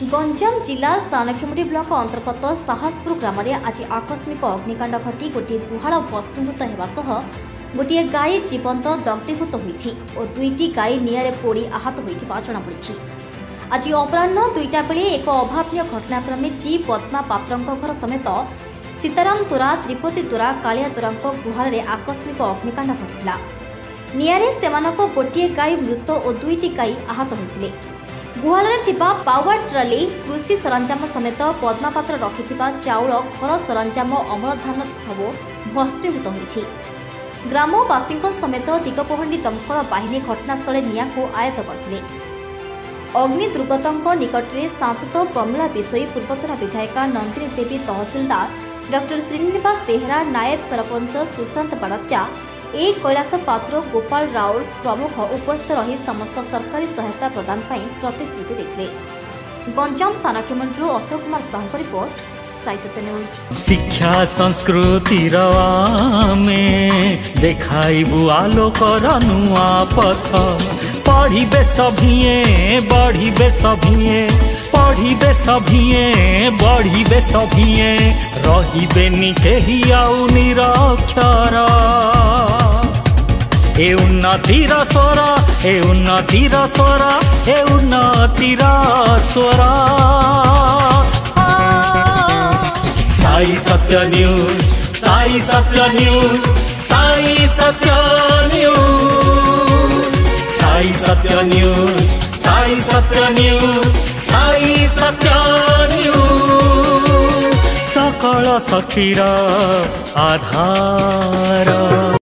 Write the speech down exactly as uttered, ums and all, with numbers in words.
गंजाम जिला सानखेमुंडी ब्लॉक अंतर्गत साहसपुर ग्राम में आज आकस्मिक अग्निकांड घटी गोटे गुहाल भस्मीभूत होगा सह गोटे गाई जीवंत दग्धीभूत होती और दुईटी गाई निआरे पोड़ी आहत होता जमापड़ी। आज अपराह दुईटा बेले एक अभाव्य घटनाक्रमे जी पद्मा पात्र घर समेत सीताराम तोरा त्रिपति तोरा कालिया तोरा गुहाल आकस्मिक अग्निकांड घटी निआरे सेमानक गोटे गाई मृत और दुईटी गाई आहत होते। गुहाल पावर ट्रली कृषि सरंजाम समेत पद्मापात्र रखि चाउल घर सरंजाम अमल धान सब भस्मीभूत होती। ग्रामवासी समेत दिगपहंडी दमकल बाहिनी घटनास्थल निया को आयत्त करते। अग्नि दुर्गत निकट में सांसद प्रमिला विषयी पूर्वतन विधायिका नंदिनी देवी तहसिलदार डॉक्टर श्रीनिवास बेहेरा नायब सरपंच सुशांत बाड़त्या ए कैलाश पात्र गोपाल राउल प्रमुख उपस्थित रही समस्त सरकारी सहायता प्रदान प्रतिश्रुति देते। Ganjam Sanakhemundi Ashok Kumar Sahu report Sai Satya news. शिक्षा संस्कृति देखाइबु आलोकर नुआ पथ पढ़िबे सभिए बढ़िबे सभिए पढ़िबे सभिए बढ़िबे सभिए रहिबे नि केहि आउ निरक्षर ए उन्नतिर स्वर ए उन्नतिर स्वर ए उन्नतिर स्वर Sai Satya news Sai Satya news Sai Satya news Sai Satya news Sai Satya news Sai Satya news सकल शक्तिर आधार।